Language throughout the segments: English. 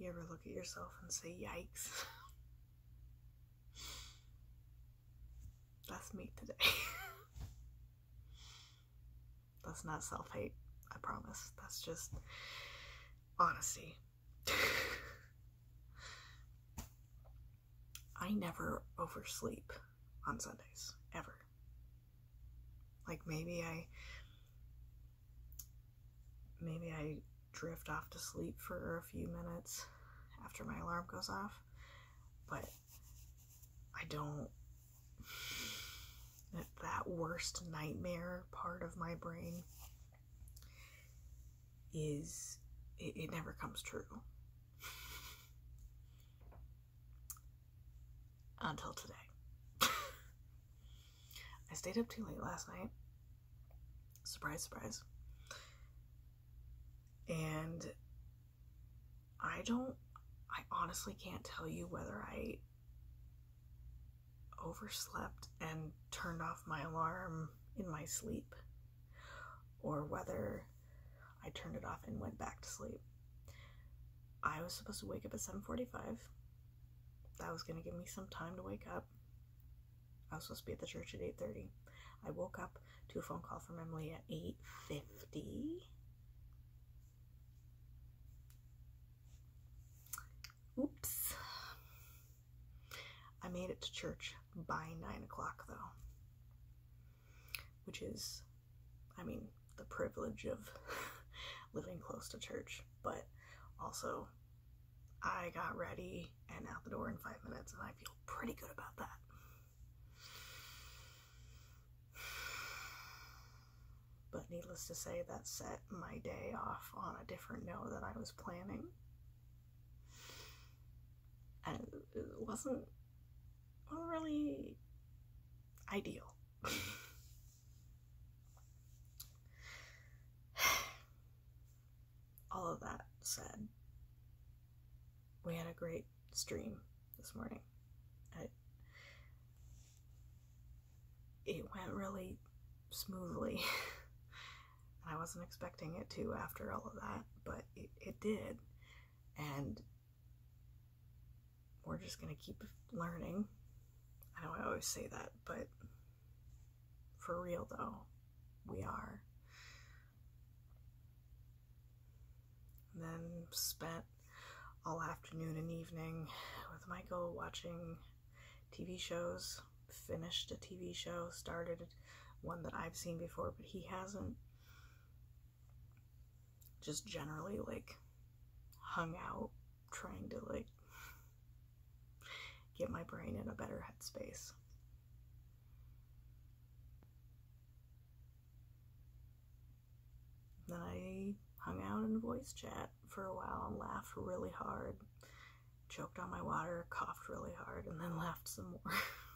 You ever look at yourself and say, yikes? That's me today. That's not self-hate, I promise. That's just honesty. I never oversleep on Sundays, ever. Like maybe I drift off to sleep for a few minutes after my alarm goes off, but I don't. That worst nightmare part of my brain is, it never comes true. Until today. I stayed up too late last night. Surprise, surprise. And I honestly can't tell you whether I overslept and turned off my alarm in my sleep, or whether I turned it off and went back to sleep. I was supposed to wake up at 7:45. That was going to give me some time to wake up. I was supposed to be at the church at 8:30. I woke up to a phone call from Emily at 8:50. Oops. I made it to church by 9 o'clock though, which is, I mean, the privilege of living close to church, but also I got ready and out the door in 5 minutes, and I feel pretty good about that. But needless to say, that set my day off on a different note than I was planning. And it wasn't really ideal. All of that said, we had a great stream this morning. It went really smoothly. I wasn't expecting it to after all of that, but it did. And we're just gonna keep learning. I know I always say that, but for real though, we are. And then spent all afternoon and evening with Michael watching TV shows. Finished a TV show, started one that I've seen before, but he hasn't. Just generally like hung out trying to like get my brain in a better headspace. Then I hung out in voice chat for a while and laughed really hard, choked on my water, coughed really hard, and then laughed some more.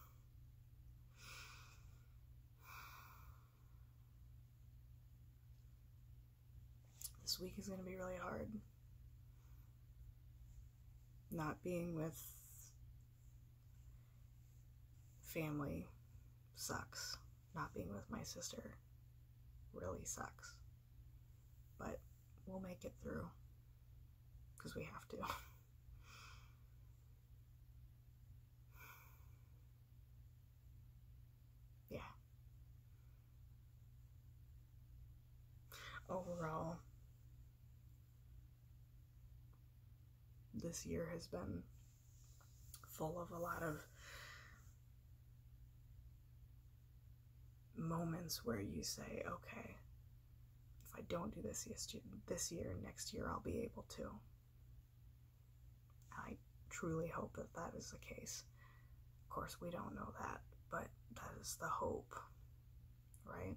This week is going to be really hard. Not being with family sucks. Not being with my sister really sucks. But we'll make it through, because we have to. Yeah. Overall, this year has been full of a lot of moments where you say, okay, if I don't do this year, next year I'll be able to. I truly hope that that is the case. Of course, we don't know that, but that is the hope, right?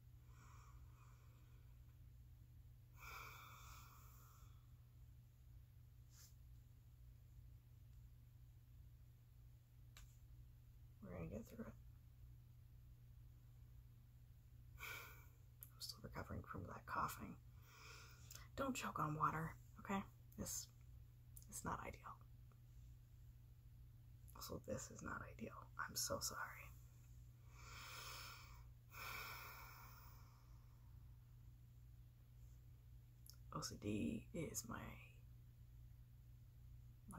We're gonna get through it. I'm still recovering from that coughing. Don't choke on water, okay? It's not ideal. Also, this is not ideal. I'm so sorry. OCD is my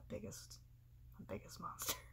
biggest monster.